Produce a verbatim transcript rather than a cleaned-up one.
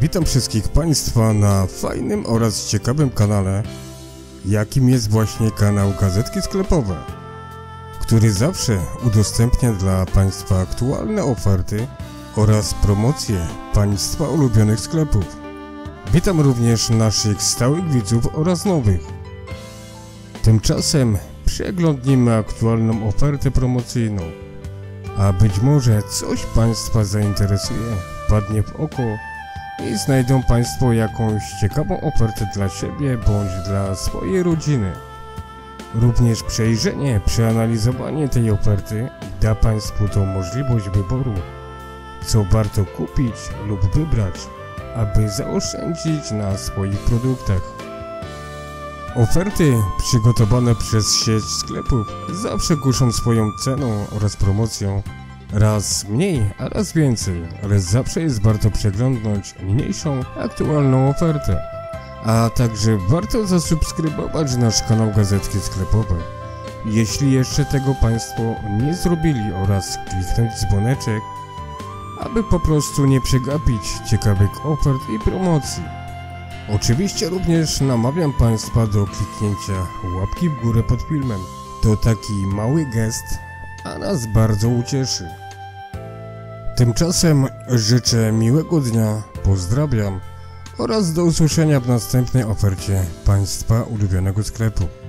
Witam wszystkich Państwa na fajnym oraz ciekawym kanale, jakim jest właśnie kanał Gazetki Sklepowe, który zawsze udostępnia dla Państwa aktualne oferty oraz promocje Państwa ulubionych sklepów. Witam również naszych stałych widzów oraz nowych. Tymczasem przeglądnimy aktualną ofertę promocyjną, a być może coś Państwa zainteresuje, padnie w oko i znajdą Państwo jakąś ciekawą ofertę dla siebie bądź dla swojej rodziny. Również przejrzenie, przeanalizowanie tej oferty da Państwu tą możliwość wyboru, co warto kupić lub wybrać, aby zaoszczędzić na swoich produktach. Oferty przygotowane przez sieć sklepów zawsze kuszą swoją ceną oraz promocją. Raz mniej, a raz więcej, ale zawsze jest warto przeglądnąć niniejszą aktualną ofertę. A także warto zasubskrybować nasz kanał Gazetki Sklepowe, jeśli jeszcze tego Państwo nie zrobili, oraz kliknąć dzwoneczek, aby po prostu nie przegapić ciekawych ofert i promocji. Oczywiście również namawiam Państwa do kliknięcia łapki w górę pod filmem. To taki mały gest, a nas bardzo ucieszy. Tymczasem życzę miłego dnia, pozdrawiam oraz do usłyszenia w następnej ofercie Państwa ulubionego sklepu.